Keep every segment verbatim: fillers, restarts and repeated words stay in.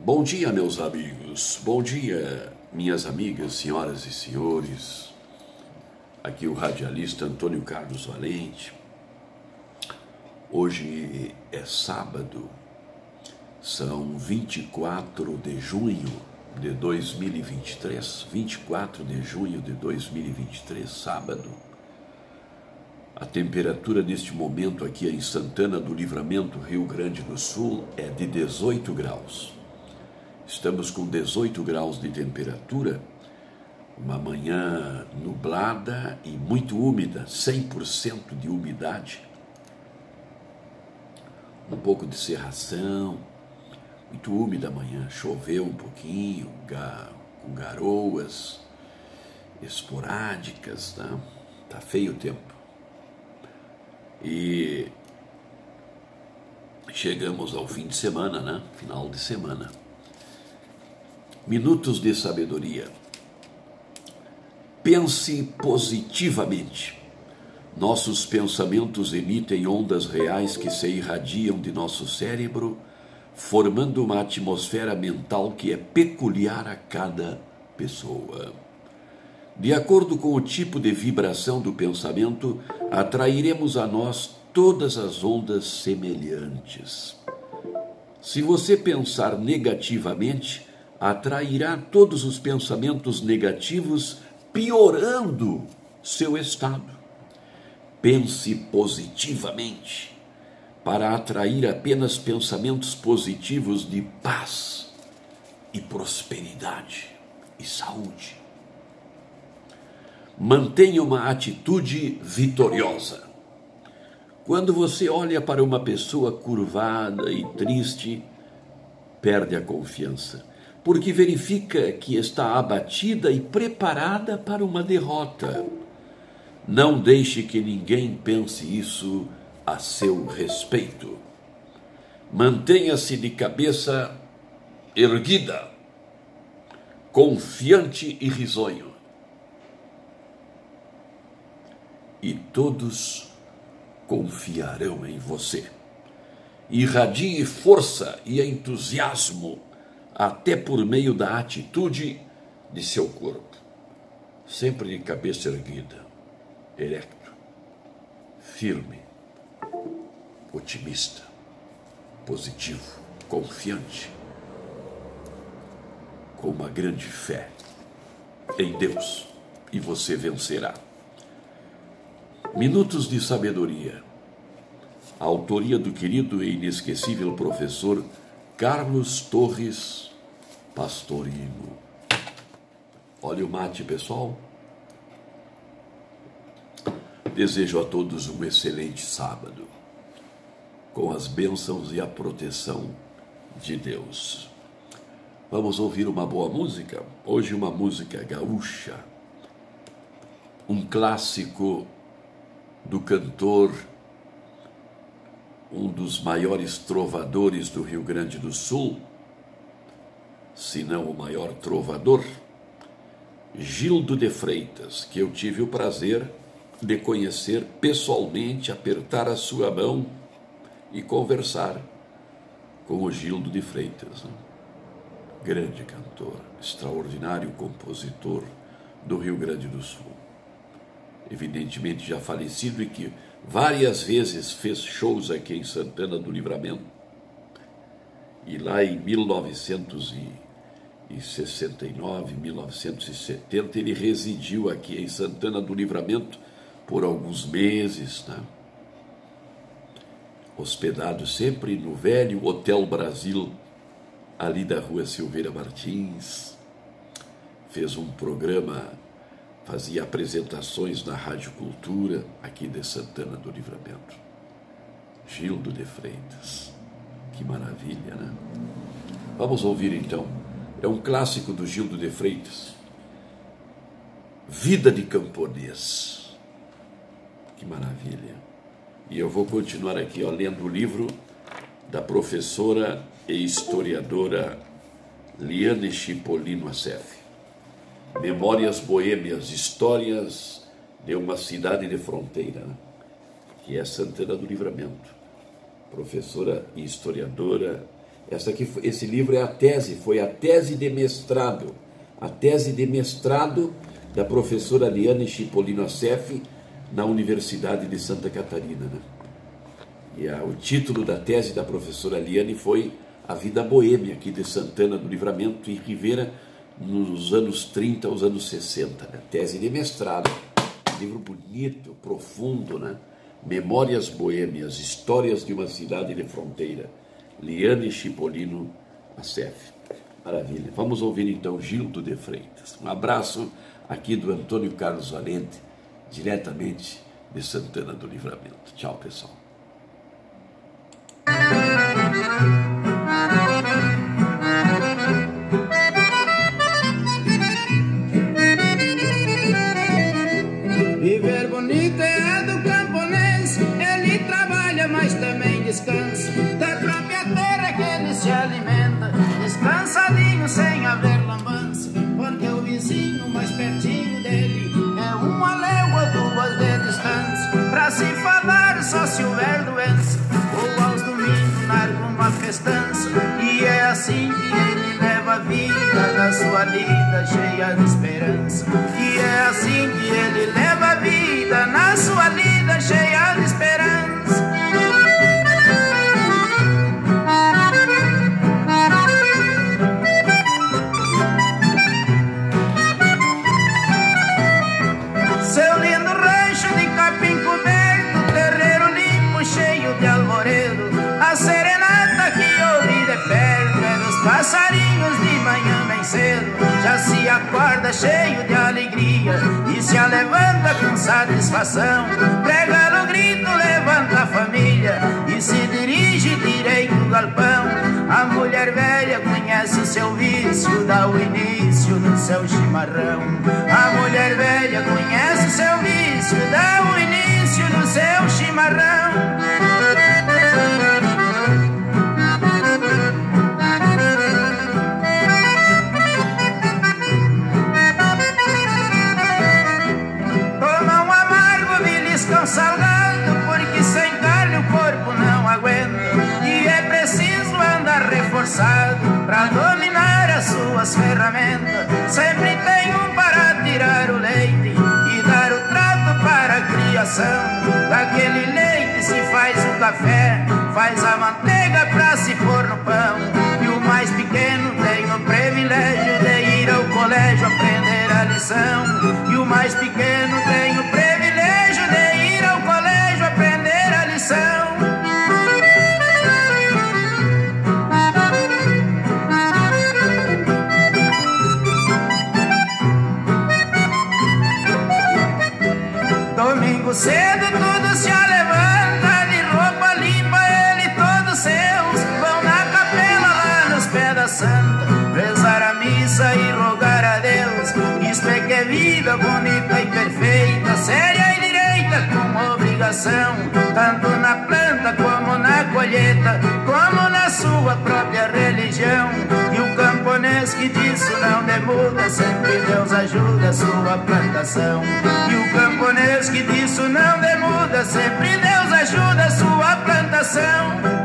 Bom dia, meus amigos. Bom dia, minhas amigas, senhoras e senhores. Aqui o radialista Antônio Carlos Valente. Hoje é sábado, são vinte e quatro de junho de dois mil e vinte e três, vinte e quatro de junho de dois mil e vinte e três, sábado. A temperatura neste momento aqui em Santana do Livramento, Rio Grande do Sul, é de dezoito graus. Estamos com dezoito graus de temperatura, uma manhã nublada e muito úmida, cem por cento de umidade, um pouco de cerração, muito úmida amanhã, choveu um pouquinho, com garoas esporádicas, tá? Tá feio o tempo. E chegamos ao fim de semana, né? Final de semana. Minutos de sabedoria. Pense positivamente. Nossos pensamentos emitem ondas reais que se irradiam de nosso cérebro, formando uma atmosfera mental que é peculiar a cada pessoa. De acordo com o tipo de vibração do pensamento, atrairemos a nós todas as ondas semelhantes. Se você pensar negativamente, atrairá todos os pensamentos negativos, piorando seu estado. Pense positivamente, para atrair apenas pensamentos positivos de paz e prosperidade e saúde. Mantenha uma atitude vitoriosa. Quando você olha para uma pessoa curvada e triste, perde a confiança, porque verifica que está abatida e preparada para uma derrota. Não deixe que ninguém pense isso a seu respeito. Mantenha-se de cabeça erguida, confiante e risonho. E todos confiarão em você. Irradie força e entusiasmo, até por meio da atitude de seu corpo. Sempre de cabeça erguida, erecto, firme, otimista, positivo, confiante, com uma grande fé em Deus, e você vencerá. Minutos de sabedoria. A autoria do querido e inesquecível professor Carlos Torres Pastorino. Olha o mate, pessoal. Desejo a todos um excelente sábado, com as bênçãos e a proteção de Deus. Vamos ouvir uma boa música? Hoje uma música gaúcha, um clássico do cantor, um dos maiores trovadores do Rio Grande do Sul, se não o maior trovador, Gildo de Freitas, que eu tive o prazer de conhecer pessoalmente, apertar a sua mão e conversar com o Gildo de Freitas, né? Grande cantor, extraordinário compositor do Rio Grande do Sul. Evidentemente já falecido e que várias vezes fez shows aqui em Santana do Livramento. E lá em mil novecentos e sessenta e nove, mil novecentos e setenta, ele residiu aqui em Santana do Livramento por alguns meses, né? Hospedado sempre no velho Hotel Brasil, ali da rua Silveira Martins. Fez um programa, fazia apresentações na Rádio Cultura, aqui de Santana do Livramento. Gildo de Freitas. Que maravilha, né? Vamos ouvir então. É um clássico do Gildo de Freitas. Vida de Camponês. Que maravilha. E eu vou continuar aqui, ó, lendo o livro da professora e historiadora Liane Chipolino Assef. Memórias Boêmias, Histórias de uma Cidade de Fronteira, né? Que é Santana do Livramento. Professora e historiadora Essa aqui, esse livro é a tese, foi a tese de mestrado, a tese de mestrado da professora Liane Cipollino Assef na Universidade de Santa Catarina, né? E a, o título da tese da professora Liane foi A Vida Boêmia aqui de Santana do Livramento e Rivera nos anos trinta aos anos sessenta, né? Tese de mestrado, livro bonito, profundo, né? Memórias Boêmias, Histórias de uma Cidade de Fronteira, Liane Cipollino Assef. Maravilha. Vamos ouvir então Gildo de Freitas. Um abraço aqui do Antônio Carlos Valente, diretamente de Santana do Livramento. Tchau, pessoal. Viver bonito é do camponês, ele trabalha, mas também descansa. Da própria terra que ele se alimenta, descansadinho sem haver lambança, porque o vizinho mais pertinho dele é uma légua, duas de distância. Pra se falar só se houver doença, ou aos domingos larga uma festança. E é assim que ele leva a vida na sua lida cheia de esperança. E é assim que ele leva a vida na sua lida cheia de esperança. Seu lindo rancho de capim coberto, terreiro limpo cheio de alvoredo, a serenata que ouvi de perto é dos passarinhos de manhã bem cedo. Já se acorda cheio de alegria e se levanta com satisfação, prega no grito, levanta a família e se dirige direito ao galpão. A mulher velha conhece o seu vício, dá o início no seu chimarrão. A mulher velha conhece o seu vício, dá o início no seu chimarrão. Salgado, porque sem carne o corpo não aguenta, e é preciso andar reforçado para dominar as suas ferramentas. Sempre tem um para tirar o leite e dar o trato para a criação. Daquele leite se faz o café, faz a manteiga para se pôr no pão. E o mais pequeno tem o privilégio de ir ao colégio aprender a lição. E o mais pequeno tem o privilégio de ir ao colégio aprender a lição. Domingo cedo tudo se levanta, de roupa limpa ele e todos seus vão na capela lá nos pés da santa, rezar a missa e rogar a Deus. Isto é que é vida bonita e perfeita, séria e direita com obrigação, tanto na planta como na colheita, como na sua própria religião. E o camponês que disso não demuda, sempre Deus ajuda a sua plantação. E o camponês que disso não demuda, sempre Deus ajuda a sua plantação.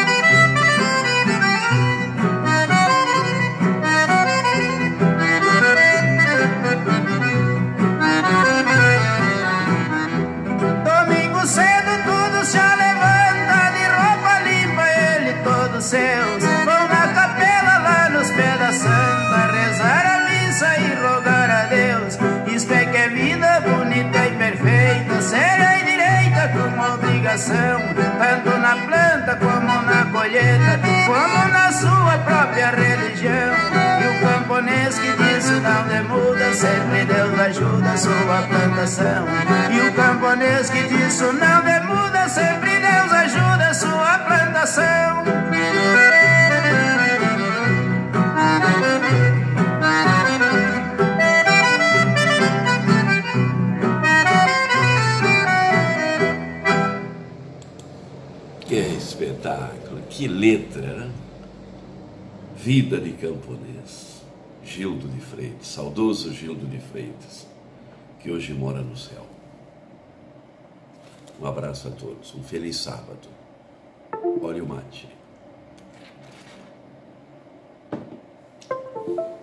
Seus vão na capela lá nos pés da santa, rezar a missa e rogar a Deus. Isto é que é vida bonita e perfeita, séria e direita com obrigação, tanto na planta como na colheita, como na sua própria religião. E o camponês que disso não demuda, sempre Deus ajuda a sua plantação. E o camponês que disso não demuda, sempre Deus ajuda a sua plantação. Que espetáculo, que letra, né? Vida de camponês, Gildo de Freitas, saudoso Gildo de Freitas, que hoje mora no céu. Um abraço a todos, um feliz sábado. Olha o mate. Tchau.